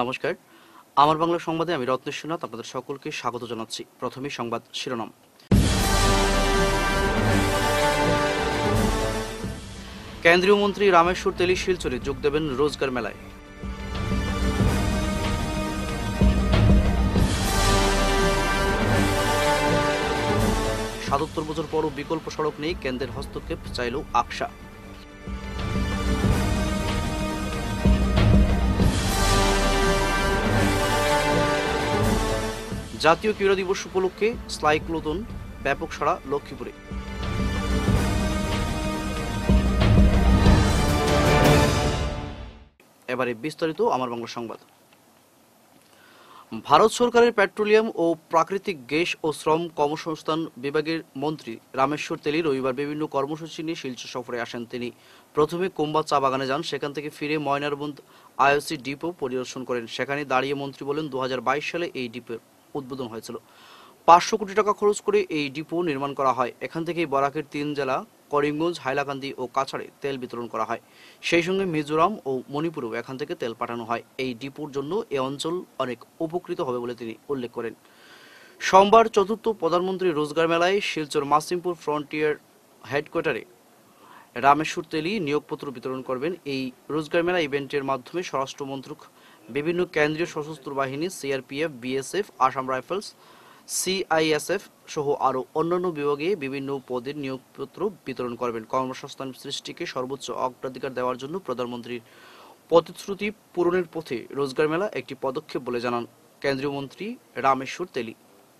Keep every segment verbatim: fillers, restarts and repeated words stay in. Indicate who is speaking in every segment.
Speaker 1: নমস্কার, আমার বাংলা সংবাদে আমি রত্নেশ্বরনাথ আপনাদের সকলকে স্বাগত জানাচ্ছি। প্রথমেই সংবাদ শিরোনাম। কেন্দ্রীয় মন্ত্রী রামেশ্বর তেলী শিলচরে যোগ দেবেন রোজগার মেলায়। সাতাত্তর বছর পরও বিকল্প সড়ক নেই, কেন্দ্রের হস্তক্ষেপ চাইল আকসা। জাতীয় ক্রীড়া দিবস উপলক্ষে সাইক্লোথন ব্যাপক সাড়া লক্ষ্মীপুরে। এবারে বিস্তারিত আমার বাংলা সংবাদ। ভারত সরকারের পেট্রোলিয়াম ও প্রাকৃতিক গ্যাস ও শ্রম কর্মসংস্থান বিভাগের মন্ত্রী রামেশ্বর তেলী রবিবার বিভিন্ন কর্মসূচি নিয়ে শিলচর সফরে আসেন। তিনি প্রথমে কুম্বা চা বাগানে যান, সেখান থেকে ফিরে ময়নারবন্দ আইওসি ডিপো পরিদর্শন করেন। সেখানে দাঁড়িয়ে মন্ত্রী বলেন, দু হাজার বাইশ সালে এই ডিপোর উদ্বোধন হয়েছিল। পাঁচশো কোটি টাকা খরচ করে এই ডিপো নির্মাণ করা হয়। এখান থেকেই বরাকের তিন জেলা করিমগঞ্জ, হাইলাকান্দি ও কাছাড়ে তেল বিতরণ করা হয়। সেই সঙ্গে মিজোরাম ও মণিপুরেও এখান থেকে তেল পাঠানো হয়। এই ডিপোর জন্য এ অঞ্চল অনেক উপকৃত হবে বলে তিনি উল্লেখ করেন। সোমবার চতুর্থ প্রধানমন্ত্রী রোজগার মেলায় শিলচর মাসিমপুর ফ্রন্টিয়ার হেডকোয়ার্টারে রামেশ্বর তেলী নিয়োগপত্র বিতরণ করবেন। এই রোজগার মেলা ইভেন্টের মাধ্যমে স্বরাষ্ট্র মন্ত্রক, বিভিন্ন কেন্দ্রীয় সশস্ত্র বাহিনী, CRPF, BSF, Assam Rifles, CISF সহ আরও অন্যান্য বিভাগে বিভিন্ন পদের নিয়োগপত্র বিতরণ করবেন। কর্মসংস্থান সৃষ্টিকে সর্বোচ্চ অগ্রাধিকার দেওয়ার জন্য প্রধানমন্ত্রীর প্রতিশ্রুতি পূরণের পথে রোজগার মেলা একটি পদক্ষেপ বলে জানান কেন্দ্রীয় মন্ত্রী রামেশ্বর তেলী।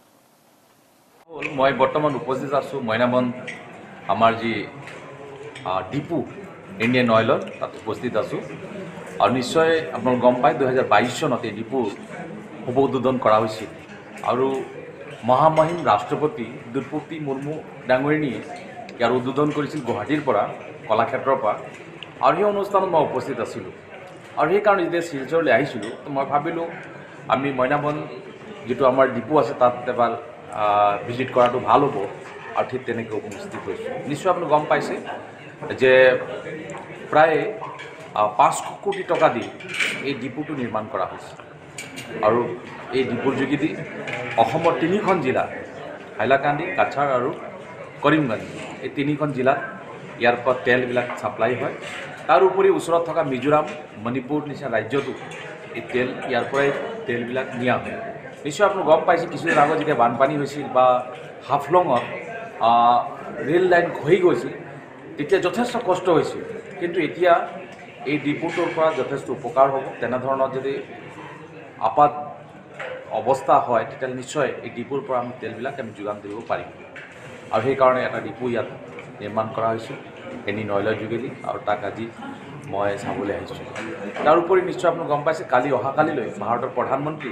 Speaker 2: মই বর্তমান উপস্থিত আছো ময়নাবন্দ আমার যে ডিপু ইন্ডিয়ান অয়েলৰ তাত উপস্থিত আছো। আৰু নিশ্চয় আপোনালোক গম পায় দুহেজাৰ বাইছ চনত এই ডিপু শুভ উদ্বোধন কৰা হৈছিল আৰু মহামহিম ৰাষ্ট্ৰপতি দ্ৰৌপদী মুৰ্মু ডাঙৰীণীয়ে ইয়াৰ উদ্বোধন কৰিছিল গুৱাহাটীৰ পৰা, কলাক্ষেত্ৰৰ পৰা। আৰু সেই অনুষ্ঠানত মই উপস্থিত আছিলোঁ। আৰু সেইকাৰণে যেতিয়া শিলচৰলৈ আহিছিলোঁ মই ভাবিলোঁ আমি ময়নাবন্দ যিটো আমাৰ ডিপু আছে তাত এবাৰ ভিজিট কৰাটো ভাল হ'ব, আৰু ঠিক তেনেকৈ উপস্থিত হৈছোঁ। নিশ্চয় আপুনি গম পাইছে যে প্ৰায় পাঁচশ কোটি টকা দি এই ডিপুটো নিৰ্মাণ কৰা হৈছে। আৰু এই ডিপুৰ যোগেদি অসমৰ তিনিখন জিলা হাইলাকান্দি, কাছাৰ আৰু কৰিমগঞ্জ, এই তিনিখন জিলাত ইয়াৰ পৰা তেলবিলাক ছাপ্লাই হয়। তাৰ উপৰি ওচৰত থকা মিজোৰাম, মণিপুৰ নিচিনা ৰাজ্যতো এই তেল ইয়াৰ পৰাই তেলবিলাক নিয়া হয়। নিশ্চয় আপুনি গম পাইছে কিছুদিন আগত যেতিয়া বানপানী হৈছিল বা হাফলঙত ৰেল লাইন খহি গৈছিল তেতিয়া যথেষ্ট কষ্ট হৈছিল। কিন্তু এতিয়া এই ডিপুটোৰ পৰা যথেষ্ট উপকাৰ হ'ব। তেনেধৰণৰ যদি আপাত অৱস্থা হয় তেতিয়াহ'লে নিশ্চয় এই ডিপুৰ পৰা আমি তেলবিলাক আমি যোগান দিব পাৰিম। আৰু সেইকাৰণে এটা ডিপু ইয়াত নিৰ্মাণ কৰা হৈছিল ইণ্ডিয়ান অইলৰ যোগেদি, আৰু তাক আজি মই চাবলৈ আহিছোঁ। তাৰ উপৰি নিশ্চয় আপুনি গম পাইছে কালি অহাকালিলৈ ভাৰতৰ প্ৰধানমন্ত্ৰী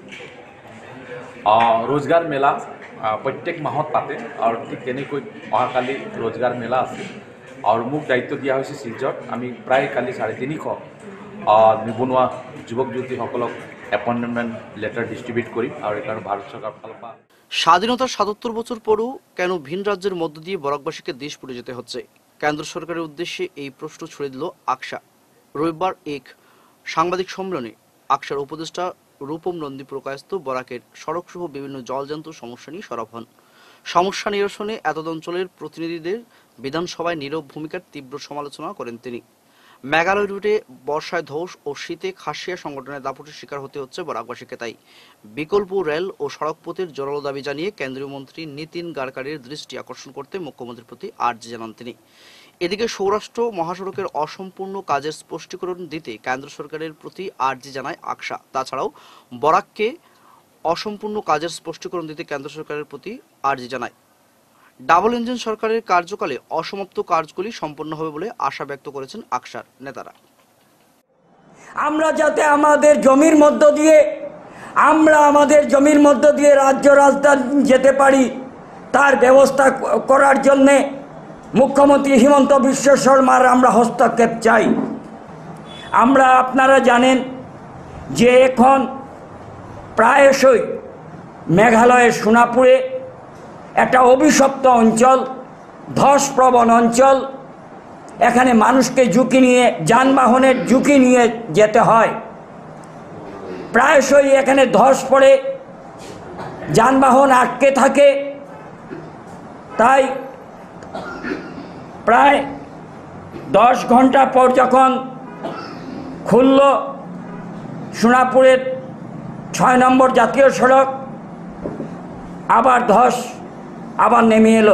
Speaker 2: रोजगार मेला प्रत्येक माहत पाते और ठीक तेनेকৈ অহাকালি रोजगार मेला আছে। और মোক दायित्व दिया হৈছে শিলচৰত আমি প্ৰায় কালি চাৰে তিনিশ নিবনুৱা যুৱক যুৱতীসকলক এপইণ্টমেণ্ট লেটাৰ ডিষ্ট্ৰিবিউট কৰিম। আৰু এইকাৰণে ভাৰত সরকার ফালৰ পৰা
Speaker 1: স্বাধীনতার সাতাত্তর বছর পরও কেন ভিন রাজ্যের মধ্য দিয়ে বরাকবাসীকে দেশ পুড়ে যেতে হচ্ছে? কেন্দ্র সরকারের উদ্দেশ্যে এই প্রশ্ন ছুড়ে দিল আকসা। রবিবার এক সাংবাদিক সম্মেলনে আকসার উপদেষ্টা রূপম নন্দী প্রকাশিত বরাকের সড়ক সহ বিভিন্ন জলজান্ত সমস্যা নিয়ে সরব হন। সমস্যা নিরসনে এতদ অঞ্চলের প্রতিনিধিদের বিধানসভায় নীরব ভূমিকার তীব্র সমালোচনা করেন তিনি। মেঘালয় রুটে বর্ষায় ধস ও শীতে খাসিয়া সংগঠনের দাপটের শিকার হতে হচ্ছে বরাকবাসীকে। তাই বিকল্প রেল ও সড়ক পথের জোরালো দাবি জানিয়ে কেন্দ্রীয় মন্ত্রী নীতিন গাডকারির দৃষ্টি আকর্ষণ করতে মুখ্যমন্ত্রীর প্রতি আর্জি জানান তিনি। এদিকে সৌরাষ্ট্র মহাসড়কের অসম্পূর্ণ কাজের স্পষ্টীকরণ দিতে কেন্দ্র সরকারের প্রতি আর্জি জানায় আকসা। তাছাড়াও বরাককে অসম্পূর্ণ কাজের স্পষ্টীকরণ দিতে কেন্দ্র সরকারের প্রতি আর্জি জানায়। ডাবল ইঞ্জিন সরকারের কার্যকালে অসমাপ্ত কাজগুলি সম্পন্ন হবে বলে আশা ব্যক্ত করেছেন আকসার নেতারা।
Speaker 3: আমরা যাতে আমাদের জমির মধ্য দিয়ে আমরা আমাদের জমির মধ্য দিয়ে রাজ্য রাজধানী যেতে পারি তার ব্যবস্থা করার জন্যে মুখ্যমন্ত্রী হিমন্ত বিশ্ব শর্মার আমরা হস্তক্ষেপ চাই। আমরা আপনারা জানেন যে এখন প্রায়শই মেঘালয়ের সোনাপুরে একটা অভিশপ্ত অঞ্চল, ধসপ্রবণ অঞ্চল, এখানে মানুষকে ঝুঁকি নিয়ে যানবাহনের ঝুঁকি নিয়ে যেতে হয়। প্রায়শই এখানে ধস পড়ে, যানবাহন আটকে থাকে। তাই প্রায় দশ ঘন্টা পর যখন খুলল সোনাপুরের ছয় নম্বর জাতীয় সড়ক, আবার ধস আবার নেমে এলো।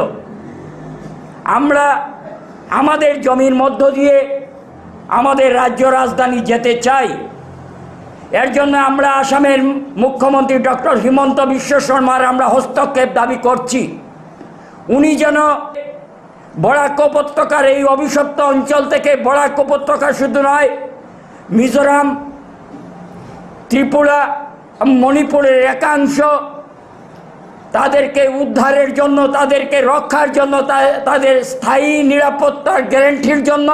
Speaker 3: আমরা আমাদের জমির মধ্য দিয়ে আমাদের রাজ্য রাজধানী যেতে চাই। এর জন্য আমরা আসামের মুখ্যমন্ত্রী ডক্টর হিমন্ত বিশ্ব শর্মার আমরা হস্তক্ষেপ দাবি করছি। উনি যেন বরাক উপত্যকার এই অভিশপ্ত অঞ্চল থেকে, বরাক উপত্যকা শুধু নয়, মিজোরাম, ত্রিপুরা, মণিপুরের একাংশ, তাদেরকে উদ্ধারের জন্য, তাদেরকে রক্ষার জন্য, তাদের স্থায়ী নিরাপত্তার গ্যারান্টির জন্য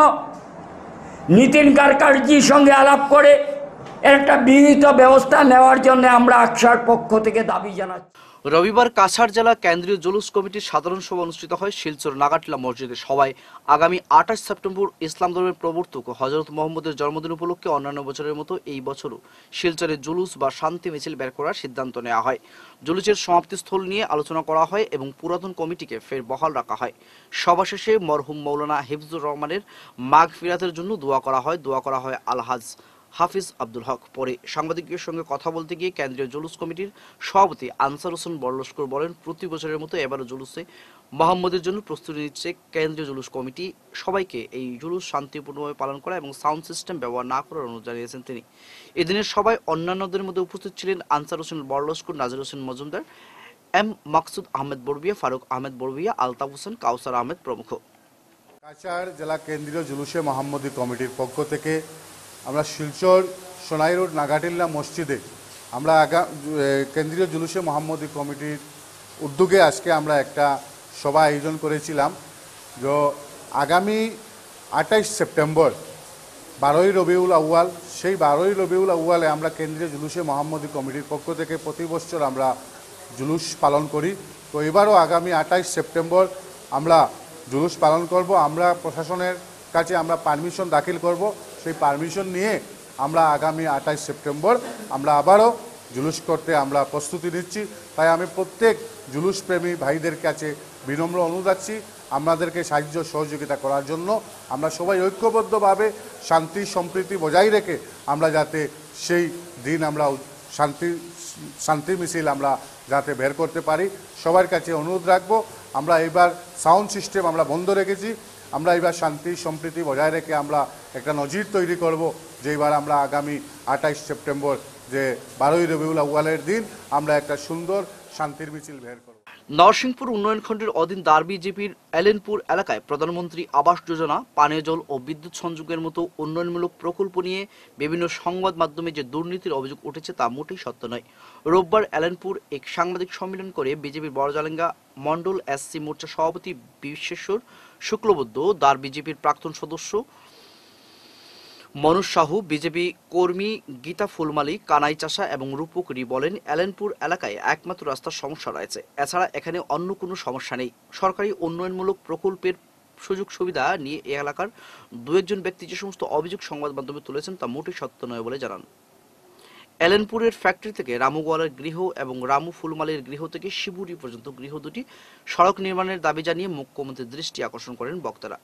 Speaker 3: নীতিন গাডকারিজির সঙ্গে আলাপ করে এর একটা বিহিত ব্যবস্থা নেওয়ার জন্য আমরা আকসার পক্ষ থেকে দাবি জানাচ্ছি।
Speaker 1: রবিবার কাছাড় জেলা কেন্দ্রীয় জুলুস কমিটির সাধারণ সভা অনুষ্ঠিত হয় শিলচর নাগাটিলা মসজিদে। সভায় আগামী আঠাশ সেপ্টেম্বর ইসলাম ধর্মের প্রবর্তক হযরত মুহাম্মদের জন্মদিন উপলক্ষে অন্যান্য বছরের মতো এই বছরও শিলচরে জুলুস বা শান্তি মিছিল বের করার সিদ্ধান্ত নেওয়া হয়। জুলুসের সমাপ্তিস্থল নিয়ে আলোচনা করা হয় এবং পুরাতন কমিটিকে ফের বহাল রাখা হয়। সভা শেষে মরহুম মৌলানা হিফজুর রহমানের মাগফিরাতের জন্য দোয়া করা হয়। দোয়া করা হয় আলহাজ হাফিজ আব্দুল হক। পরে সাংবাদিকদের সঙ্গে কথা বলতে গিয়ে কেন্দ্রীয় জুলুস কমিটির সভাপতি আনসার হোসেন বড়লস্কর বলেন, প্রতি বছরের মতো এবারও জুলুসে মোহাম্মদের জন্য প্রস্তুতি নিচ্ছে কেন্দ্রীয় জুলুস কমিটি। সবাইকে এই জুলুস শান্তিপূর্ণভাবে পালন করা এবং সাউন্ড সিস্টেম ব্যবহার না করার অনুরোধ জানিয়েছেন তিনি। এদিনের সভায় অন্যান্যদের মধ্যে উপস্থিত ছিলেন আনসার হোসেন বড়লস্কর, নাজির হোসেন মজুমদার, এম মাকসুদ আহমেদ বড়বিয়া, ফারুক আহমেদ বড়বিয়া, আলতাফ হোসেন, কাউসার আহমেদ প্রমুখ।
Speaker 4: কাছাড় জেলা কেন্দ্রীয় জুলুসে মোহাম্মদী কমিটির পক্ষ থেকে আমরা শিলচর সোনাই রোড নাগাটিল্লা মসজিদে আমরা আগা কেন্দ্রীয় জুলুসে মোহাম্মদী কমিটির উদ্যোগে আজকে আমরা একটা সভা আয়োজন করেছিলাম। যে আগামী আঠাইশ সেপ্টেম্বর বারোই রবিউল আউয়াল, সেই বারোই রবিউল আউয়ালে আমরা কেন্দ্রীয় জুলুসে মোহাম্মদী কমিটির পক্ষ থেকে প্রতি বছর আমরা জুলুস পালন করি। তো এবারও আগামী আঠাইশ সেপ্টেম্বর আমরা জুলুস পালন করব। আমরা প্রশাসনের কাছে আমরা পারমিশন দাখিল করব। সেই পারমিশন নিয়ে আমরা আগামী আঠাইশ সেপ্টেম্বর আমরা আবারও জুলুস করতে আমরা প্রস্তুতি নিচ্ছি। তাই আমি প্রত্যেক জুলুস প্রেমী ভাইদের কাছে বিনম্র অনুরোধ রাখছি আমাদেরকে সাহায্য সহযোগিতা করার জন্য। আমরা সবাই ঐক্যবদ্ধভাবে শান্তি সম্প্রীতি বজায় রেখে আমরা যাতে সেই দিন আমরা শান্তি শান্তি মিছিল আমরা যাতে বের করতে পারি, সবার কাছে অনুরোধ রাখবো। আমরা এবার সাউন্ড সিস্টেম আমরা বন্ধ রেখেছি। আমরা এবার শান্তি সম্প্রীতি বজায় রেখে আমরা একটা নজির তৈরি করব যে এবার আমরা আগামী আঠাইশ সেপ্টেম্বর যে বারোই রবিউল আউয়ালের দিন আমরা একটা সুন্দর শান্তির মিছিল বের করব।
Speaker 1: নরসিংপুর উন্নয়ন খণ্ডের অধীন দার বিজেপির এলেনপুর এলাকায় প্রধানমন্ত্রী আবাস যোজনা, পানীয় জল ও বিদ্যুৎ সংযোগের মতো উন্নয়নমূলক প্রকল্প নিয়ে বিভিন্ন সংবাদ মাধ্যমে যে দুর্নীতির অভিযোগ উঠেছে তা মোটেই সত্য নয়। রোববার এলেনপুর এক সাংবাদিক সম্মেলন করে বিজেপির বড়জালেঙ্গা মন্ডল এসসি মোর্চা সভাপতি বিশ্বেশ্বর শুক্লবৈদ্য, দার বিজেপির প্রাক্তন সদস্য মনোজ সাহু, বিজেপি কর্মী গীতা ফুলমালি, কানাই চাষা এবং রূপক রি বলেন, এলেনপুর এলাকায় একমাত্র রাস্তার সমস্যা রয়েছে, এছাড়া এখানে অন্য কোনো সমস্যা নেই। সরকারি উন্নয়নমূলক প্রকল্পের সুযোগ সুবিধা নিয়ে এ এলাকার দু একজন ব্যক্তি যে সমস্ত অভিযোগ সংবাদ মাধ্যমে তুলেছেন তা মোটেই সত্য নয় বলে জানান। এলেনপুরের ফ্যাক্টরি থেকে রামু গোয়ালের গৃহ এবং রামু ফুলমালির গৃহ থেকে শিবুরি পর্যন্ত গৃহ দুটি সড়ক নির্মাণের দাবি জানিয়ে মুখ্যমন্ত্রীর দৃষ্টি আকর্ষণ করেন বক্তারা।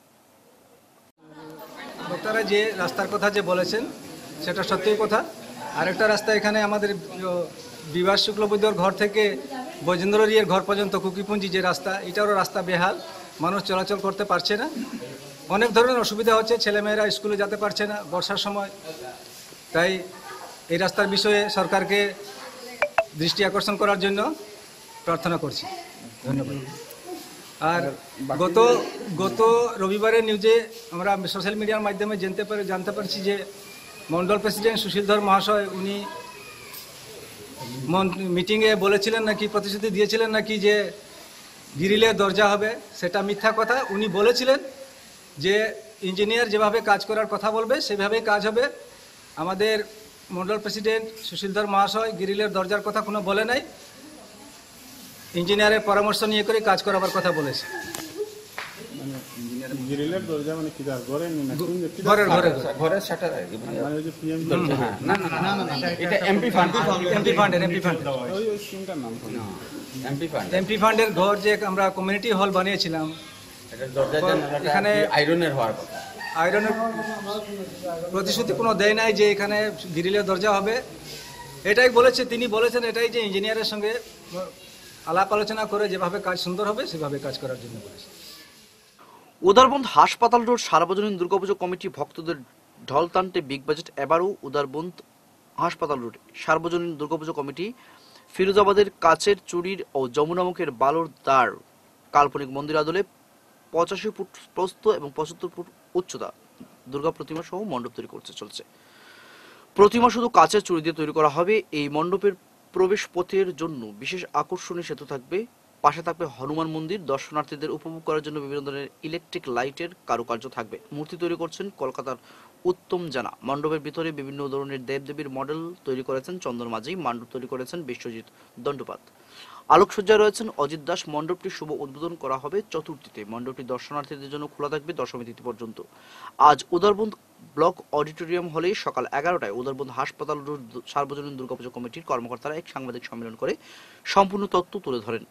Speaker 5: বক্তারা যে রাস্তার কথা যে বলেছেন সেটা সত্যিই কথা। আরেকটা রাস্তা এখানে আমাদের বিভাস শুক্লবৈদ্যর ঘর থেকে বৈজেন্দ্র রিয়ের ঘর পর্যন্ত কুকিপুঞ্জি যে রাস্তা, এটারও রাস্তা বেহাল, মানুষ চলাচল করতে পারছে না, অনেক ধরনের অসুবিধা হচ্ছে, ছেলেমেয়েরা স্কুলে যেতে পারছে না বর্ষার সময়। তাই এই রাস্তার বিষয়ে সরকারকে দৃষ্টি আকর্ষণ করার জন্য প্রার্থনা করছি। ধন্যবাদ। আর গত গত রবিবারের নিউজে আমরা সোশ্যাল মিডিয়ার মাধ্যমে জানতে পারি জানতে পারছি যে মন্ডল প্রেসিডেন্ট সুশীলধর মহাশয় উনি মিটিংয়ে বলেছিলেন নাকি, প্রতিশ্রুতি দিয়েছিলেন নাকি যে গ্রিলের দরজা হবে, সেটা মিথ্যা কথা। উনি বলেছিলেন যে ইঞ্জিনিয়ার যেভাবে কাজ করার কথা বলবে সেভাবেই কাজ হবে। আমাদের মন্ডল প্রেসিডেন্ট সুশীলধর মহাশয় গ্রিলের দরজার কথা কোনো বলে নাই, ইঞ্জিনিয়ারের পরামর্শ নিয়ে করে কাজ করাবার কথা বলেছে।
Speaker 6: গ্রিলের দরজা মানে কি তার ঘরে নি না কোন যে কি
Speaker 5: ঘরের ঘরে
Speaker 7: ঘরের শাটার আর কি মানে
Speaker 6: মানে ওই যে পিএম
Speaker 7: না না না না এটা এমপি ফান্ড
Speaker 5: এমপি ফান্ডের এমপি ফান্ড
Speaker 6: ওই ওই স্কিমটার নাম কি?
Speaker 7: এমপি ফান্ড
Speaker 5: এমপি ফান্ডের ঘর যে আমরা কমিউনিটি হল বানিয়েছিলাম,
Speaker 7: এটা দরজা জানালাটা
Speaker 5: এখানে-
Speaker 7: আয়রনের হওয়ার কথা।
Speaker 5: আয়রনের প্রতিশ্রুতি কোনো দেয় নাই যে এখানে গ্রিলের দরজা হবে। এটাই বলেছে, তিনি বলেছেন এটাই যে ইঞ্জিনিয়ারের সঙ্গে আলাপ আলোচনা করে যেভাবে কাজ সুন্দর হবে সেভাবে কাজ করার জন্য বলেছে।
Speaker 1: উদারবন্দ হাসপাতাল রোড সার্বজনীন দুর্গাপুজো কমিটি ভক্তদের ঢল টানতে বিগ বাজেট। এবারও উদারবন্দ হাসপাতাল রোড সার্বজনীন দুর্গাপুজো কমিটি ফিরোজাবাদের কাছের চুরির ও যমুনামুখের বালুর দ্বার কাল্পনিক মন্দির আদলে পঁচাশি ফুট প্রস্থ এবং পঁচাত্তর ফুট উচ্চতা দুর্গা প্রতিমা সহ মণ্ডপ তৈরি করতে চলছে। প্রতিমা শুধু কাচের চুরি দিয়ে তৈরি করা হবে। এই মণ্ডপের প্রবেশ পথের জন্য বিশেষ আকর্ষণীয় সেতু থাকবে। পাশে থাকবে হনুমান মন্দির। দর্শনার্থীদের উপভোগ করার জন্য বিভিন্ন ধরনের ইলেকট্রিক লাইটের কারুকার্য থাকবে। মূর্তি তৈরি করছেন কলকাতার উত্তম জানা। মণ্ডপের ভিতরে বিভিন্ন ধরনের দেবদেবীর মডেল তৈরি করেছেন চন্দন মাঝি। মণ্ডপ তৈরি করেছেন বিশ্বজিৎ দণ্ডপাত। আলোকসজ্জায় রয়েছেন অজিত দাস। মণ্ডপটি শুভ উদ্বোধন করা হবে চতুর্থীতে। মণ্ডপটি দর্শনার্থীদের জন্য খোলা থাকবে দশমী তিথি পর্যন্ত। আজ উদারবন্দ ব্লক অডিটোরিয়াম হলে সকাল এগারোটায় উদারবন্দ হাসপাতাল রোড সার্বজনীন দুর্গাপুজো কমিটির কর্মকর্তারা এক সাংবাদিক সম্মেলন করে সম্পূর্ণ তথ্য তুলে ধরেন।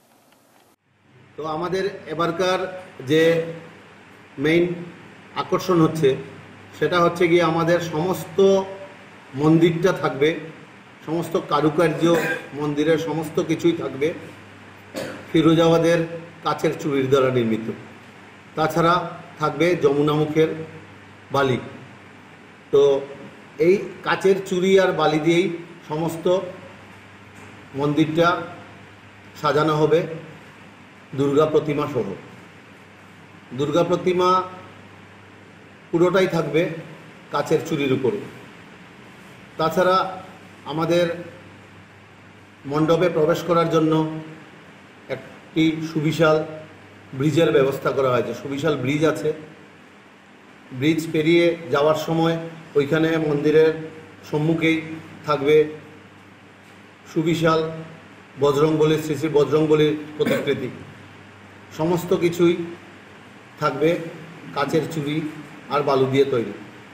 Speaker 8: তো আমাদের এবারকার যে মেইন আকর্ষণ হচ্ছে সেটা হচ্ছে গিয়ে আমাদের সমস্ত মন্দিরটা থাকবে, সমস্ত কারুকার্য মন্দিরের সমস্ত কিছুই থাকবে ফিরোজাবাদের কাচের চুরির দ্বারা নির্মিত। তাছাড়া থাকবে যমুনামুখের বালি। তো এই কাচের চুরি আর বালি দিয়েই সমস্ত মন্দিরটা সাজানো হবে দুর্গা প্রতিমা সহ। দুর্গা প্রতিমা পুরোটাই থাকবে কাচের চুরির উপরে। তাছাড়া আমাদের মণ্ডপে প্রবেশ করার জন্য একটি সুবিশাল ব্রিজের ব্যবস্থা করা হয়েছে। সুবিশাল ব্রিজ আছে। ব্রিজ পেরিয়ে যাওয়ার সময় ওইখানে মন্দিরের সম্মুখেই থাকবে সুবিশাল বজরংবলী, শ্রী শ্রী বজরংবলীর প্রতিকৃতি। সমস্ত কিছুই থাকবে কাচের চুরি আর বালু দিয়ে তৈরি।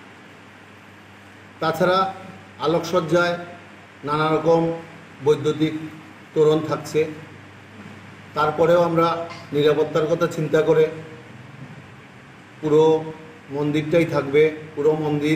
Speaker 8: তাছাড়া আলোকসজ্জায় নানা রকম বৈদ্যুতিক তোরণ থাকছে। তারপরেও আমরা নিরাপত্তার কথা চিন্তা করে পুরো মন্দিরটাই থাকবে, পুরো মন্দির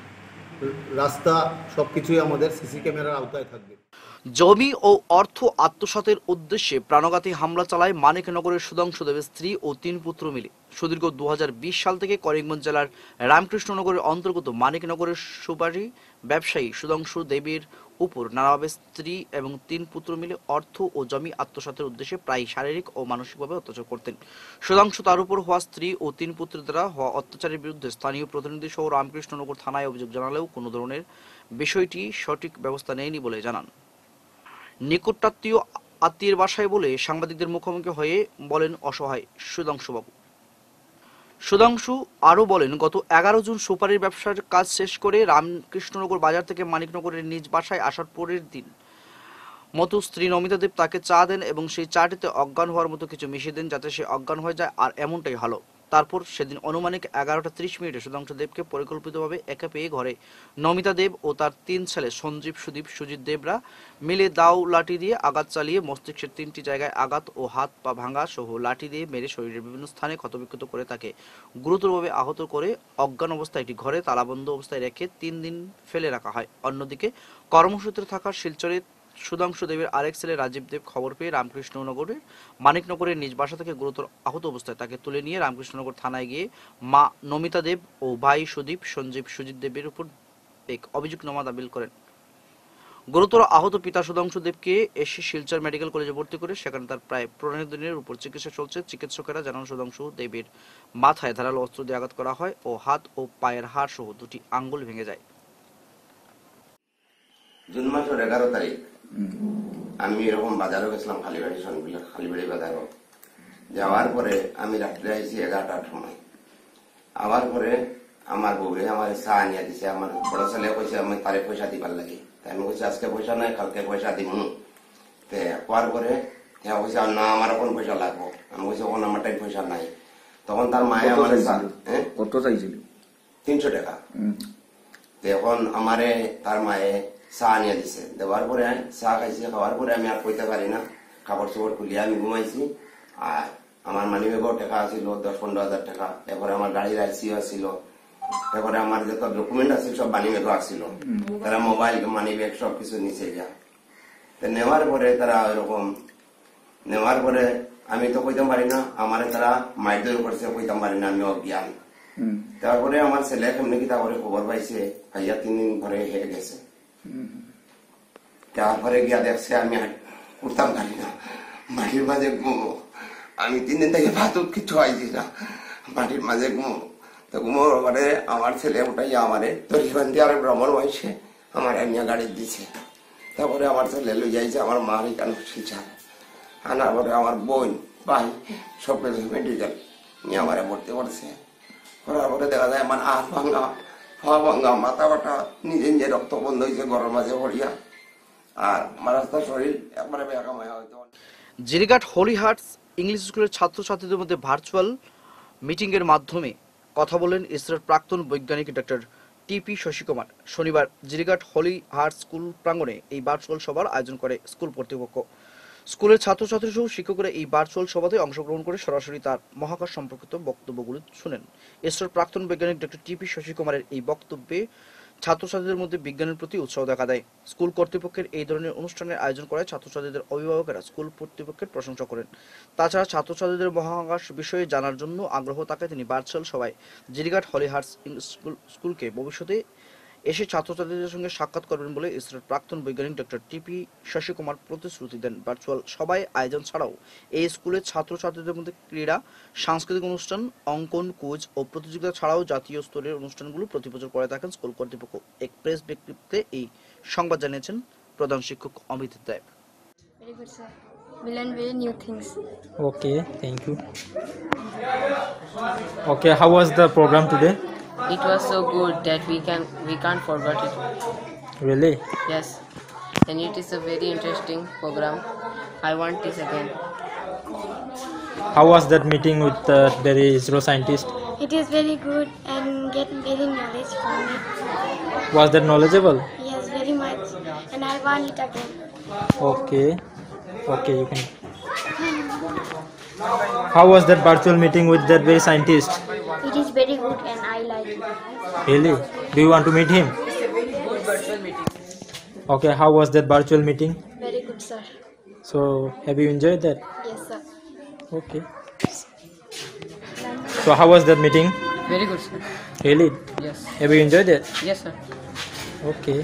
Speaker 8: রাস্তা সব কিছুই আমাদের সিসি ক্যামেরার আওতায় থাকবে।
Speaker 1: জমি ও অর্থ আত্মসাতের উদ্দেশ্যে প্রাণঘাতী হামলা চালায় মানিকনগরের সুধাংশু দেবের স্ত্রী ও তিন পুত্র মিলে। সুদীর্ঘ দু হাজার বিশ সাল থেকে করিমগঞ্জ জেলার রামকৃষ্ণনগরের অন্তর্গত মানিকনগরের সুপারি ব্যবসায়ী সুধাংশু দেবীর উপর নানাভাবে স্ত্রী এবং তিন পুত্র মিলে অর্থ ও জমি আত্মসাতের উদ্দেশ্যে প্রায় শারীরিক ও মানসিকভাবে অত্যাচার করতেন। সুধাংশু তার উপর হওয়া স্ত্রী ও তিন পুত্রের দ্বারা হওয়া অত্যাচারের বিরুদ্ধে স্থানীয় প্রতিনিধি সহ রামকৃষ্ণনগর থানায় অভিযোগ জানালেও কোনো ধরনের বিষয়টি সঠিক ব্যবস্থা নেয়নি বলে জানান। নিকটাত্মীয় আত্মীয়ের বাসায় বলে সাংবাদিকদের মুখোমুখি হয়ে বলেন অসহায় সুধাংশুবাবু। সুধাংশু আরও বলেন, গত এগারো জুন সুপারির ব্যবসার কাজ শেষ করে রামকৃষ্ণনগর বাজার থেকে মানিকনগরের নিজ বাসায় আসার পরের দিন মতো স্ত্রী নমিতা দেব তাকে চা দেন এবং সেই চাটিতে অজ্ঞান হওয়ার মতো কিছু মিশিয়ে দেন যাতে সে অজ্ঞান হয়ে যায়, আর এমনটাই হলো। তারপর সেদিন অনুমানিক এগারোটা ত্রিশ মিনিটে সুধাংশু দেবকে পরিকল্পিতভাবে একা পেয়ে ঘরে নমিতা দেব ও তার তিন ছেলে সঞ্জীব, সুদীপ, সুজিত দেবরা মিলে দাও লাঠি দিয়ে আঘাত চালিয়ে মস্তিষ্কের তিনটি জায়গায় আঘাত ও হাত পা ভাঙা সহ লাঠি দিয়ে মেরে শরীরের বিভিন্ন স্থানে ক্ষতবিক্ষত করে তাকে গুরুতরভাবে আহত করে অজ্ঞান অবস্থায় একটি ঘরে তালাবন্ধ অবস্থায় রেখে তিন দিন ফেলে রাখা হয়। অন্যদিকে কর্মসূত্রে থাকা শিলচরে সুধাংশু দেবের আরেক ছেলে রাজীব দেব খবর পেয়ে রামকৃষ্ণনগরের মানিকনগরের নিজ বাসা থেকে গুরুতর আহত অবস্থায় তাকে তুলে নিয়ে রামকৃষ্ণনগর থানায় গিয়ে মা নমিতা দেব ও ভাই সুদীপ, সঞ্জীব, সুজিত দেবের উপর এক অভিযোগনামা দাখিল করেন। গুরুতর আহত পিতা সুধাংশু দেবকে এসে শিলচর মেডিকেল কলেজে ভর্তি করে সেখানে তার প্রায় পনেরো দিনের উপর চিকিৎসা চলছে। চিকিৎসকেরা জানান সুধাংশু দেবের মাথায় ধারালো অস্ত্র দিয়ে আঘাত করা হয় ও হাত ও পায়ের হাড় সহ দুটি আঙ্গুল ভেঙে যায়।
Speaker 9: জুন মাসের এগারো তারিখ আমি এরকম বাজারও গেছিলাম, খালিবাড়ি সনবিলা খালিবাড়ি বাজারও যাওয়ার পরে আমি রাত্রে আইসি এগারোটার সময়। আবার পরে আমার বউরে আমার চা আনিয়া দিছে। আমার বড় ছেলে কইছে আমি তারে পয়সা দিবার লাগে। তাই আমি কইছি আজকে পয়সা নাই, কালকে পয়সা দিব। তে হওয়ার পরে কইছে না আমার কোন পয়সা লাগবো। আমি কইছি ওখানে আমারটাই পয়সা নাই। তখন তার মায়ে
Speaker 10: কত
Speaker 9: আমার
Speaker 10: চাইছিল?
Speaker 9: হ্যাঁ
Speaker 10: কত চাইছিল?
Speaker 9: তিনশো টাকা। তো এখন আমারে তার মায়ে চা নিয়ে দিছে, দেওয়ার পরে চা খাইছি, খাওয়ার পরে আমি আর কইতে পারি না, কাপড় চোপড় খুলিয়ে আমি ঘুমাইছি। আর আমার মানি ব্যাগও টাকা আছিল দশ পনেরো হাজার টাকা, এরপরে আমার গাড়ির আইসিও আসছিল, এরপরে আমার যত ডকুমেন্ট আছে সব মানি ব্যাগও আসছিল। তারা মোবাইল মানি ব্যাগ সবকিছু নিচে যা নেওয়ার পরে তারা ওইরকম নেওয়ার পরে আমি তো কইতাম পারি না, আমার তারা মাইদর করছে, কইতাম পারি না, আমি অজ্ঞান। তারপরে আমার ছেলে কেমনি কি তারপরে খবর পাইছে, ভাইয়া তিন দিন পরে হয়ে গেছে। তারপরে গিয়া দেখছে আমি উঠতাম পারি না, মাটির মাঝে ঘুমো। আমি তিন দিন থেকে ভাত কিছু আইছি না, মাটির মাঝে ঘুমো। তো ঘুমোর পরে আমার ছেলে উঠাইয়া আমারে দড়ি বান্ধি আর ভ্রমণ হয়েছে, আমার এমনি গাড়ি দিছে। তারপরে আমার ছেলে লই যাইছে আমার মার এখানে শিলচর, আনার পরে আমার বোন ভাই সব কিছু মেডিকেল নিয়ে আমার ভর্তি করছে। করার পরে দেখা যায় আমার হাত ভাঙা, পা ভাঙা, মাথা বাটা, নিজে নিজে রক্ত বন্ধ হয়েছে ঘরের মাঝে পড়িয়া। আর আমার রাস্তার শরীর একবারে বেকামায়া হইতে।
Speaker 1: জিরিঘাট হোলি হার্টস ইংলিশ স্কুলের ছাত্রছাত্রীদের মধ্যে ভার্চুয়াল মিটিং এর মাধ্যমে কথা বলেন ইসরোর প্রাক্তন বৈজ্ঞানিক ডক্টর টিপি শশীকুমার। শনিবার জিরিঘাট হোলি হার্টস স্কুল প্রাঙ্গণে এই ভার্চুয়াল সভার আয়োজন করে স্কুল কর্তৃপক্ষ। স্কুলের ছাত্রছাত্রী সহ শিক্ষকরা এই ভার্চুয়াল সভাতে অংশগ্রহণ করে সরাসরি তার মহাকাশ সম্পর্কিত বক্তব্যগুলি শুনেন। ইসরোর প্রাক্তন বৈজ্ঞানিক ডক্টর টিপি শশীকুমারের এই বক্তব্যে ছাত্রছাত্রীদের মধ্যে বিজ্ঞানের প্রতি উৎসাহ দেখা দেয়। স্কুল কর্তৃপক্ষের এই ধরনের অনুষ্ঠানের আয়োজন করায় ছাত্রছাত্রীদের অভিভাবকেরা স্কুল কর্তৃপক্ষের প্রশংসা করেন। তাছাড়া ছাত্রছাত্রীদের মহাকাশ বিষয়ে জানার জন্য আগ্রহ থাকায় তিনি ভার্চুয়াল সভায় জিরিঘাট হোলি হার্টস স্কুল স্কুলকে ভবিষ্যতে এসে ছাত্রছাত্রীদের সঙ্গে সাক্ষাৎ করবেন বলে ইসরোর প্রাক্তন বৈজ্ঞানিক ডক্টর টিপি শশীকুমার প্রতিশ্রুতি দেন। ভার্চুয়াল সভায় আয়োজন ছাড়াও এই স্কুলের ছাত্রছাত্রীদের মধ্যে ক্রীড়া, সাংস্কৃতিক অনুষ্ঠান, অঙ্কন, কুইজ ও প্রতিযোগিতা ছাড়াও জাতীয় স্তরের অনুষ্ঠানগুলো প্রতি বছর করে থাকেন স্কুল কর্তৃপক্ষ। এক প্রেস বিজ্ঞপ্তিতে এই সংবাদ জানিয়েছেন প্রধান শিক্ষক অমিত দেব।
Speaker 11: We learn very new things.
Speaker 12: Okay, thank you. Okay, how was the program today?
Speaker 11: It was so good that we can we can't forget it.
Speaker 12: Really?
Speaker 11: Yes, and it is a very interesting program. I want this again.
Speaker 12: How was that meeting with the very ISRO scientist?
Speaker 13: It is very good and get very knowledge from it.
Speaker 12: Was that knowledgeable?
Speaker 13: Yes, very much, and I want it again.
Speaker 12: Okay, okay, you can. How was that virtual meeting with that very scientist?
Speaker 13: It is very good and I like it.
Speaker 12: Really? Do you want to meet him?
Speaker 11: It's a very good virtual meeting.
Speaker 12: Okay, how was that virtual meeting?
Speaker 13: Very good, sir.
Speaker 12: So, have you enjoyed that?
Speaker 13: Yes, sir.
Speaker 12: Okay. So, how was that meeting?
Speaker 11: Very good, sir.
Speaker 12: Really?
Speaker 11: Yes.
Speaker 12: Have you enjoyed it?
Speaker 11: Yes, sir.
Speaker 12: Okay.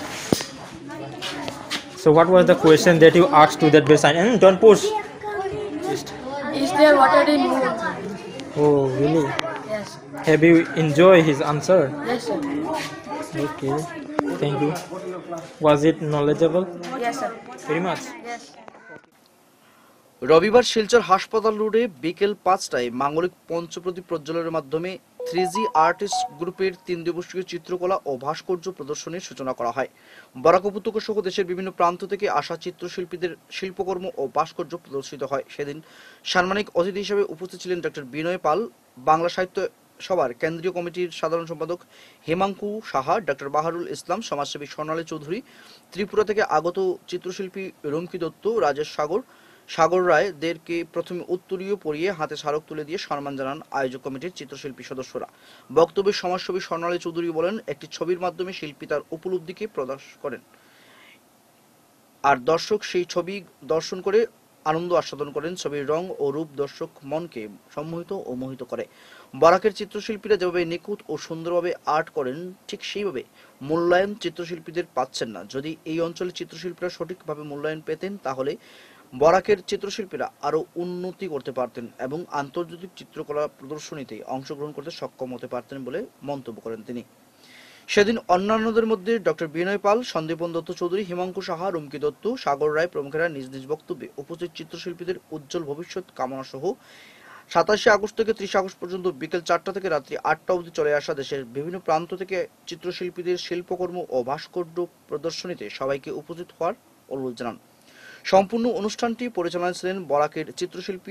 Speaker 12: So, what was the question that you asked to that very scientist? Mm, don't push. Just.
Speaker 11: Is there water in moon?
Speaker 12: Oh, really?
Speaker 11: Yes.
Speaker 12: Have you enjoyed his answer?
Speaker 11: Yes, sir.
Speaker 12: Okay. Thank you. Was it knowledgeable?
Speaker 11: Yes, sir.
Speaker 12: Very much.
Speaker 11: Yes.
Speaker 1: রবিবার শিলচর হাসপাতাল রোডে বিকেল পাঁচটায় মাঙ্গলিক পঞ্চপ্রদীপ প্রজ্বলনের মাধ্যমে three জি artist গ্রুপের তিন দিবসীয় চিত্রকলা ও ভাস্কর্য প্রদর্শনীর সূচনা করা হয়। বরাক উপত্যকা সহ দেশের বিভিন্ন প্রান্ত থেকে আসা চিত্রশিল্পীদের শিল্পকর্ম ও ভাস্কর্য প্রদর্শিত হয়। সেদিন সাম্মানিক অতিথি হিসেবে উপস্থিত ছিলেন ডক্টর বিনয় পাল, বাংলা সাহিত্য সভার কেন্দ্রীয় কমিটির সাধারণ সম্পাদক হেমাঙ্কু সাহা, ডক্টর বাহারুল ইসলাম, সমাজসেবী স্বর্ণালী চৌধুরী, ত্রিপুরা থেকে আগত চিত্রশিল্পী রুমকি দত্ত, রাজেশ সাগর, সাগর রায় দেরকে প্রথমে উত্তরীয় পরিয়ে হাতে স্মারক তুলে দিয়ে সম্মান জানান আয়োজক কমিটির চিত্রশিল্পী সদস্যরা। বক্তব্যে সমাজসেবী স্বর্ণালী চৌধুরী বলেন, একটি ছবির মাধ্যমে শিল্পী তার উপলব্ধিকে প্রকাশ করেন আর দর্শক সেই ছবি দর্শন করে আনন্দ আস্বাদন করেন। ছবির রং ও রূপ দর্শক মনকে সম্মোহিত ও মোহিত করে। বরাকের চিত্রশিল্পীরা যেভাবে নিখুঁত ও সুন্দরভাবে আর্ট করেন, ঠিক সেইভাবে মূল্যায়ন চিত্রশিল্পীদের পাচ্ছেন না। যদি এই অঞ্চলের চিত্রশিল্পীরা সঠিকভাবে মূল্যায়ন পেতেন তাহলে বরাকের চিত্রশিল্পীরা আরও উন্নতি করতে পারতেন এবং আন্তর্জাতিক চিত্রকলা প্রদর্শনীতে অংশগ্রহণ করতে সক্ষম হতে পারতেন বলে মন্তব্য করেন তিনি। সেদিন অন্যান্যদের মধ্যে ডক্টর বিনয় পাল, সন্দীপন দত্ত চৌধুরী, হিমাঙ্কু সাহা, রুমকি দত্ত, সাগর রায় প্রমুখেরা নিজ নিজ বক্তব্যে উপস্থিত চিত্রশিল্পীদের উজ্জ্বল ভবিষ্যৎ কামনা সহ সাতাশে আগস্ট থেকে ত্রিশ আগস্ট পর্যন্ত বিকেল চারটা থেকে রাত্রি আটটা অবধি চলে আসা দেশের বিভিন্ন প্রান্ত থেকে চিত্রশিল্পীদের শিল্পকর্ম ও ভাস্কর্য প্রদর্শনীতে সবাইকে উপস্থিত হওয়ার অনুরোধ জানান। সম্পূর্ণ অনুষ্ঠানটি পরিচালনা ছিলেন বরাকের চিত্রশিল্পী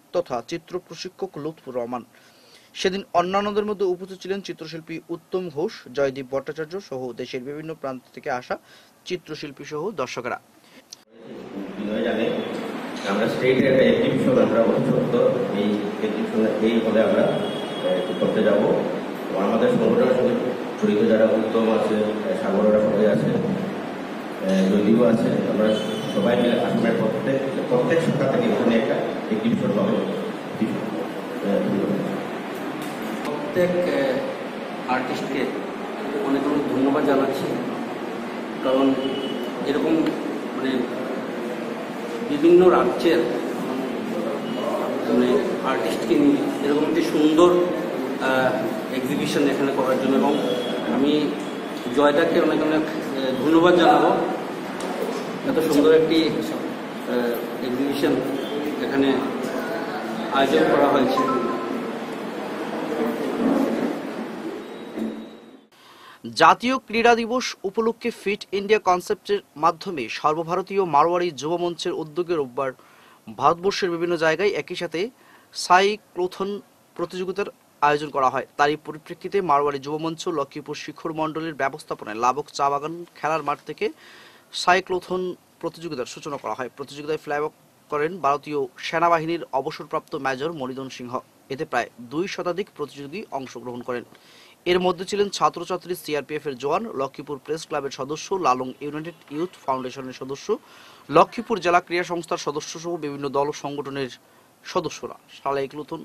Speaker 1: তথা চিত্র প্রশিক্ষক লুৎফুর রহমান। সেদিন অন্যান্যদের মধ্যে উপস্থিত ছিলেন চিত্রশিল্পী উত্তম ঘোষ, জয়দীপ ভট্টাচার্য সহ দেশের বিভিন্ন প্রান্ত থেকে আসা চিত্রশিল্পী সহ দর্শকেরা।
Speaker 10: আমরা স্টেটের একটা এক্সিবিশন আমরা অত্যন্ত এই এক্সিবিশন এই হলে আমরা করতে যাব। আমাদের সংগঠনের সঙ্গে জড়িত যারা উত্তম আছে, সাগররা সবাই আছে, জয়দীপ আছে, আমরা সবাই মিলে আসামের প্রত্যেক প্রত্যেক শাখা থেকে এখানে একটা এক্সিবিশন হবে।
Speaker 14: প্রত্যেক আর্টিস্টকে অনেক অনেক ধন্যবাদ জানাচ্ছি, কারণ এরকম মানে বিভিন্ন রাজ্যের মানে আর্টিস্টকে নিয়ে এরকম একটি সুন্দর এক্সিবিশন এখানে করার জন্য, এবং আমি জয়দাকে অনেক অনেক ধন্যবাদ জানাবো। এত সুন্দর একটি এক্সিবিশন এখানে আয়োজন করা হয়েছে।
Speaker 1: জাতীয় ক্রীড়া দিবস উপলক্ষে ফিট ইন্ডিয়া কনসেপ্টের মাধ্যমে সর্বভারতীয় মারোয়াড়ি যুব মঞ্চের উদ্যোগে রোববার ভারতবর্ষের বিভিন্ন জায়গায় একই সাথে সাইক্লোথন প্রতিযোগিতার আয়োজন করা হয়। তারই পরিপ্রেক্ষিতে মারোয়াড়ি যুব মঞ্চ লক্ষ্মীপুর শিখর মণ্ডলের ব্যবস্থাপনায় লাবক চা বাগান খেলার মাঠ থেকে সাইক্লোথন প্রতিযোগিতার সূচনা করা হয়। প্রতিযোগিতায় ফ্ল্যাগ অফ করেন ভারতীয় সেনাবাহিনীর অবসরপ্রাপ্ত মেজর মনিদন সিংহ। এতে প্রায় দুই শতাধিক প্রতিযোগী অংশগ্রহণ করেন। এর মধ্যে ছিলেন ছাত্রছাত্রী, সিআরপিএফ এর জওয়ান, লক্ষ্মীপুর প্রেস ক্লাবের সদস্য, লালং ইউনাইটেড ইউথ ফাউন্ডেশনের সদস্য, লক্ষ্মীপুর জেলা ক্রীড়া সংস্থার সদস্য সহ বিভিন্ন দল ও সংগঠনের সদস্যরা। সাইক্লোথন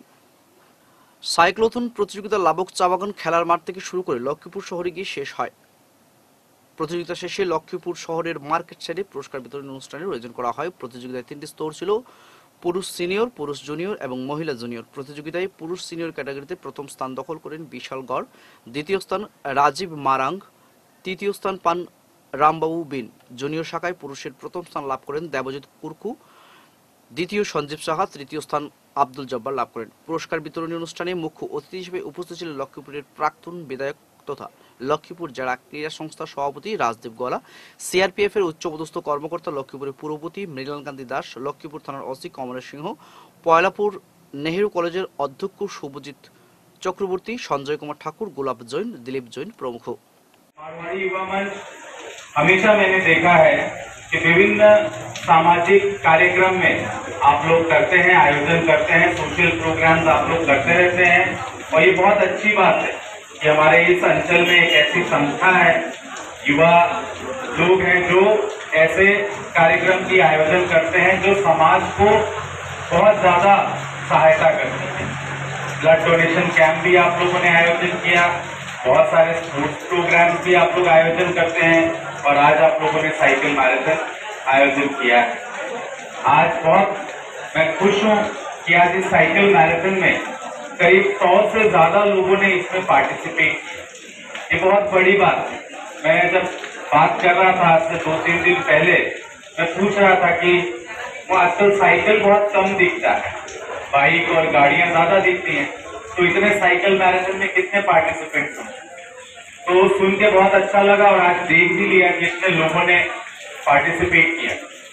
Speaker 1: সাইক্লোথন প্রতিযোগিতা লাবক চা বাগান খেলার মাঠ থেকে শুরু করে লক্ষ্মীপুর শহরে গিয়ে শেষ হয়। প্রতিযোগিতা শেষে লক্ষ্মীপুর শহরের মার্কেট সাইডে পুরস্কার বিতরণ অনুষ্ঠানের আয়োজন করা হয়। প্রতিযোগিতায় তিনটি স্তর ছিল: পুরুষ সিনিয়র, পুরুষ জুনিয়র এবং মহিলা জুনিয়র। প্রতিযোগিতায় পুরুষ সিনিয়র ক্যাটাগরিতে প্রথম স্থান দখল করেন বিশাল গড়, দ্বিতীয় স্থান রাজীব মারাং, তৃতীয় স্থান পান রামবাবু বিন। জুনিয়র শাখায় পুরুষের প্রথম স্থান লাভ করেন দেবজিৎ কুরকু, দ্বিতীয় সঞ্জীব সাহা, তৃতীয় স্থান আব্দুল জব্বার লাভ করেন। পুরস্কার বিতরণী অনুষ্ঠানে মুখ্য অতিথি হিসেবে উপস্থিত ছিলেন লক্ষ্মীপুরের প্রাক্তন বিধায়ক তথা লক্ষ্মীপুর জেলা ক্রীড়া সংস্থার সভাপতি রাজদীপ গলা, সিআরপিএফ এর উচ্চপদস্থ কর্মকর্তা লক্ষ্মীপুরের পুরপতি মৃণালকান্তি দাস, লক্ষ্মীপুর থানার ওসি কমলেশ সিংহ, পয়লাপুর নেহেরু কলেজের অধ্যক্ষ শুভজিৎ চক্রবর্তী, সঞ্জয় কুমার ঠাকুর, গোলাপ জৈন, দিলীপ জৈন প্রমুখ।
Speaker 15: मारवाड़ी युवा मंच हमेशा मैंने देखा है कि विभिन्न सामाजिक कार्यक्रम में आप लोग करते हैं, आयोजन करते हैं, सोशल प्रोग्राम्स आप लोग करते रहते हैं, और ये बहुत अच्छी बात है कि हमारे इस अंचल में एक ऐसी संस्था है, युवा लोग हैं जो ऐसे कार्यक्रम की आयोजन करते हैं जो समाज को बहुत ज्यादा सहायता करते हैं। ब्लड डोनेशन कैंप भी आप लोगों ने आयोजन किया, बहुत सारे स्पोर्ट्स प्रोग्राम्स भी आप लोग आयोजन करते हैं, और आज आप लोगों ने साइकिल मैराथन आयोजन किया है। आज बहुत मैं खुश हूँ कि आज इस साइकिल मैराथन में करीब सौ से ज्यादा लोगों ने इसमें पार्टिसिपेट किया। ये बहुत बड़ी बात है। मैं जब बात कर रहा था आज से दो तीन दिन पहले, मैं पूछ रहा था कि वो आजकल साइकिल बहुत कम दिखता है, बाइक और गाड़ियां ज्यादा दिखती हैं, तो इतने साइकिल मैराथन में कितने पार्टिसिपेंट्स हैं? तो सुन के बहुत अच्छा लगा, और आज देख भी लिया कि कितने लोगों ने पार्टिसिपेट किया।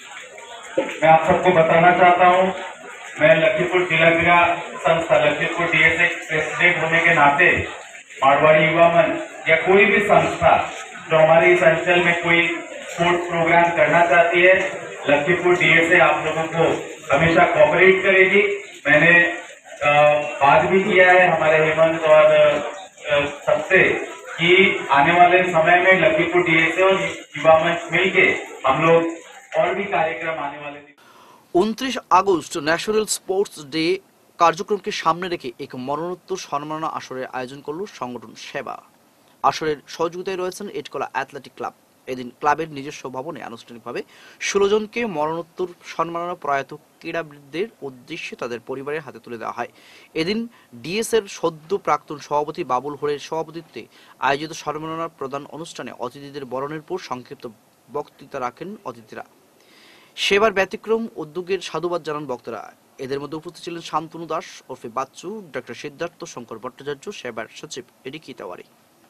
Speaker 15: मैं आप सबको बताना चाहता हूँ, मैं लखीमपुर जिला क्रीड़ा संस्था लखीमपुर डीएसए प्रेसिडेंट होने के नाते मारवाड़ी युवा मंच या कोई भी संस्था जो हमारे इस अंचल में कोई स्पोर्ट्स प्रोग्राम करना चाहती है, लखीमपुर डीएसए आप लोगों को हमेशा कोऑपरेट करेगी। मैंने आ, बात भी किया है हमारे हेमंत और सबसे कि आने वाले समय में लखीमपुर डीएसए और युवा मंच मिलके हम लोग और भी कार्यक्रम आने वाले
Speaker 1: उनतीस আগস্ট ন্যাশনাল স্পোর্টস ডে কার্যক্রমকে সামনে রেখে এক মরণোত্তর সম্মাননা আসরের আয়োজন করল সংগঠন সেবা। আসরের সহযোগিতায় রয়েছেন এটকলা অ্যাথলেটিক ক্লাব। এদিন ক্লাবের নিজস্ব ভবনে আনুষ্ঠানিকভাবে ষোলো জনকে মরণোত্তর সম্মাননা প্রয়াত ক্রীড়াবিদদের উদ্দেশ্যে তাদের পরিবারের হাতে তুলে দেওয়া হয়। এদিন ডিএসএর সদ্য প্রাক্তন সভাপতি বাবুল হরের সভাপতিত্বে আয়োজিত সম্মাননা প্রদান অনুষ্ঠানে অতিথিদের বরণের পর সংক্ষিপ্ত বক্তৃতা রাখেন অতিথিরা। সেবার ব্যতিক্রম উদ্যোগের সাধুবাদ জানান বক্তারা। এদের মধ্যে উপস্থিত ছিলেন শান্তনু দাস ওরফে বাচ্চু, ডক্টর সিদ্ধার্থ শঙ্কর ভট্টাচার্য, সেবার সচিব এডি কিতাওয়ারি।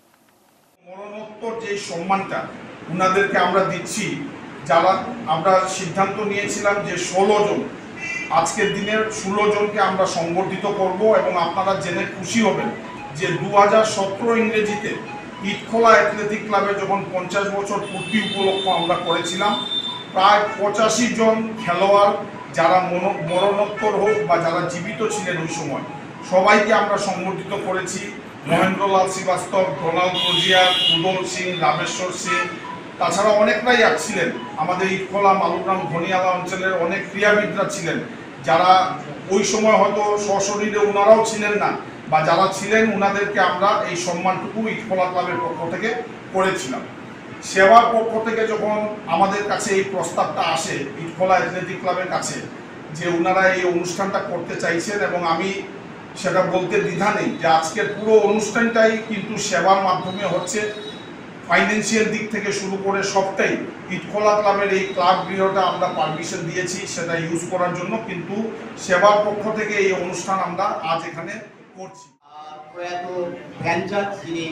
Speaker 16: মরণোত্তর যে সম্মানটা উনাদেরকে আমরা দিচ্ছি, যারা আমরা সিদ্ধান্ত নিয়েছিলাম যে ষোলো জন আজকের দিনের ষোলো জনকে আমরা সংবর্ধিত করব এবং আপনারা জেনে খুশি হবেন যে দু হাজার সতেরো ইংরেজিতে ইটখোলা অ্যাথলেটিক ক্লাবের যখন পঞ্চাশ বছর পূর্তি উপলক্ষ আমরা করেছিলাম, প্রায় পঁচাশি জন খেলোয়াড় যারা মরণোত্তর হোক বা যারা জীবিত ছিলেন ওই সময় সবাইকে আমরা সংবর্ধিত করেছি। মহেন্দ্রলাল শ্রীবাস্তব, ডোনাল্ড কোজিয়া, উদল সিং, রামেশ্বর সিং, তাছাড়া অনেকরাই ছিলেন আমাদের ইটখোলা মালুগ্রাম ঘনিয়ালা অঞ্চলের অনেক ক্রীড়াবিদরা ছিলেন যারা ওই সময় হয়তো সশরীরে ওনারাও ছিলেন না, বা যারা ছিলেন ওনাদেরকে আমরা এই সম্মানটুকু ইটখোলা ক্লাবের পক্ষ থেকে করেছিলাম। সেবার পক্ষ থেকে যখন আমাদের কাছে এই প্রস্তাবটা আসে ইটখোলা অ্যাথলেটিক ক্লাবের কাছে যে ওনারা এই অনুষ্ঠানটা করতে চাইছেন, এবং আমি সেটা বলতে দ্বিধা নেই যে আজকের পুরো অনুষ্ঠানটাই কিন্তু সেবার মাধ্যমে হচ্ছে। ফাইন্যান্সিয়াল দিক থেকে শুরু করে সবটাই ইটখোলা ক্লাবের এই ক্লাব গৃহটা আমরা পারমিশন দিয়েছি সেটা ইউজ করার জন্য, কিন্তু সেবার পক্ষ থেকে এই অনুষ্ঠান আমরা আজ এখানে করছি।
Speaker 17: প্রয়াত ধ্যানচাঁদ যিনি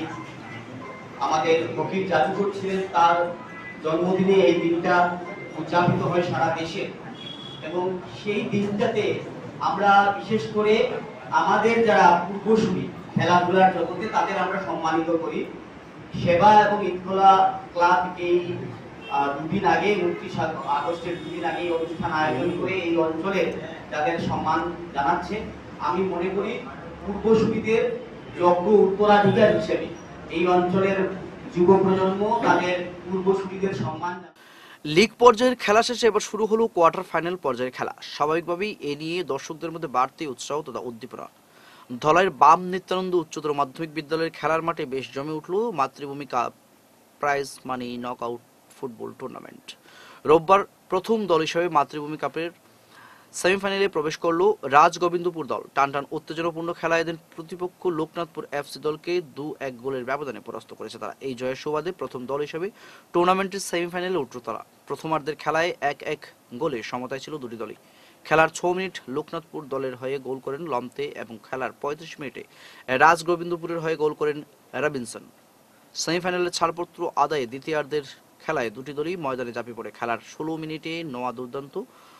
Speaker 17: আমাদের হকির জাদুঘর ছিলেন, তার জন্মদিনে এই দিনটা উদযাপিত হয় সারা দেশে, এবং সেই দিনটাতে আমরা বিশেষ করে আমাদের যারা পূর্বসূরি খেলাধুলার জগতে তাদের আমরা সম্মানিত করি। সেবা এবং ইটখোলা ক্লাব এই দুদিন আগে উনত্রিশ আগস্টের দুদিন আগে অনুষ্ঠান আয়োজন করে এই অঞ্চলের যাদের সম্মান জানাচ্ছে। আমি মনে করি পূর্বসূরিদের যোগ্য উত্তরাধিকার হিসেবে এই অঞ্চলের যুব প্রজন্ম তাদের পূর্বসূরিদের সম্মান।
Speaker 1: লিগ পর্যায়ের খেলা শেষে এবার শুরু হলো কোয়ার্টার ফাইনাল পর্যায়ের খেলা। স্বাভাবিকভাবেই এ নিয়ে দর্শকদের মধ্যে বাড়তি উৎসাহ তথা উদ্দীপনা। ধলাইয়ের বাম নিত্যানন্দ উচ্চতর মাধ্যমিক বিদ্যালয়ের খেলার মাঠে বেশ জমে উঠল Matribhumi cup prize money knockout football tournament. রোববার প্রথম দল হিসেবে মাতৃভূমি কাপের সেমিফাইনালে প্রবেশ করল রাজগোবিন্দপুর দল। টানটান উত্তেজনাপূর্ণ খেলায় এদিন প্রতিপক্ষ লোকনাথপুর এফসি দলকে দু এক গোলের ব্যবধানে পরাস্ত করেছে তারা। এই জয়ের সুবাদে প্রথম দল হিসেবে টুর্নামেন্টের সেমিফাইনালে উঠল তারা। প্রথমার্ধের খেলায় এক এক গোলে সমতায় ছিল দুটি দলই। খেলার ছ মিনিট লোকনাথপুর দলের হয়ে গোল করেন লমতে এবং খেলার পঁয়ত্রিশ মিনিটে রাজগোবিন্দপুরের হয়ে গোল করেন রবিনসন। সেমিফাইনালের ছাড়পত্র আদায়ে দ্বিতীয়ার্ধের খেলায় দুটি দলই ময়দানে ঝাঁপিয়ে পড়ে। খেলার ষোলো মিনিটে নোয়া দুর্দান্ত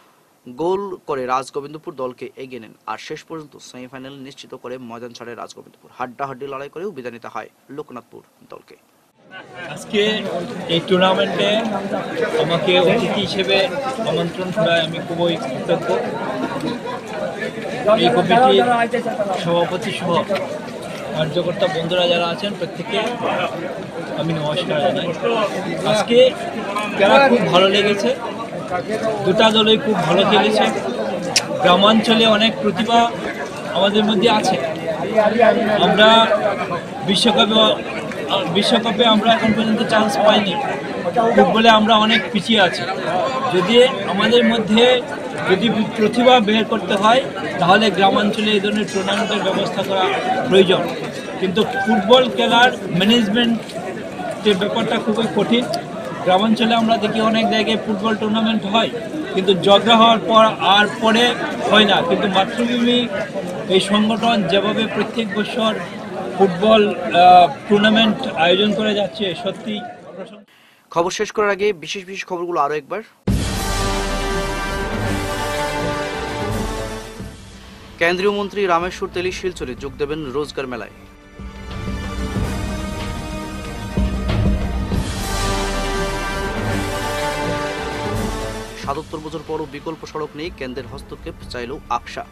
Speaker 1: গোল করে রাজগোবিন্দপুর দলকে এগিয়ে নেন, আর শেষ পর্যন্ত সেমিফাইনাল নিশ্চিত করে ময়দান ছাড়ে রাজগোবিন্দপুর। হাড্ডাহাড্ডি লড়াই করেও বিদায় নিতে হয় লোকনাথপুর দলকে।
Speaker 18: আজকে এই টুর্নামেন্টে আমাকে অতিথি হিসেবে আমন্ত্রণ করায় আমি খুবই কৃতজ্ঞ। এই কমিটির সভাপতি সহ কার্যকর্তা বন্ধুরা যারা আছেন প্রত্যেকে আমি নমস্কার জানাই। আজকে খেলা খুব ভালো লেগেছে, দুটা দলই খুব ভালো খেলেছে। গ্রামাঞ্চলে অনেক প্রতিভা আমাদের মধ্যে আছে। আমরা বিশ্বকাপে বিশ্বকাপে আমরা এখন পর্যন্ত চান্স পাইনি। ফুটবলে আমরা অনেক পিছিয়ে আছি। যদি আমাদের মধ্যে যদি প্রতিভা বের করতে হয় তাহলে গ্রামাঞ্চলে এই ধরনের টুর্নামেন্টের ব্যবস্থা করা প্রয়োজন। কিন্তু ফুটবল খেলার ম্যানেজমেন্টের ব্যাপারটা খুবই কঠিন। গ্রামাঞ্চলে আমরা দেখি অনেক জায়গায় ফুটবল টুর্নামেন্ট হয়, কিন্তু ঝগড়া হওয়ার পর আর পরে হয় না। কিন্তু মাতৃভূমি এই সংগঠন যেভাবে প্রত্যেক বছর ফুটবল টুর্নামেন্ট আয়োজন করে যাচ্ছে, সত্যি।
Speaker 1: খবর শেষ করার আগে বিশেষ বিশেষ খবরগুলো আরো একবার। কেন্দ্রীয় মন্ত্রী রামেশ্বর তেলী শিলচরে যোগ দেবেন রোজগার মেলায়। সাতাত্তর বছর পরও বিকল্প সড়ক নেই, কেন্দ্রের হস্তক্ষেপ চাইল আকসা।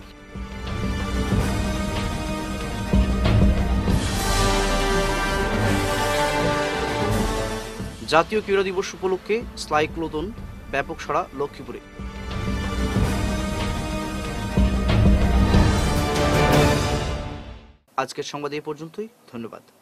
Speaker 1: জাতীয় ক্রীড়া দিবস উপলক্ষে সাইক্লোথন ব্যাপক সাড়া লক্ষ্মীপুরে। আজকের সংবাদ এই পর্যন্তই। ধন্যবাদ।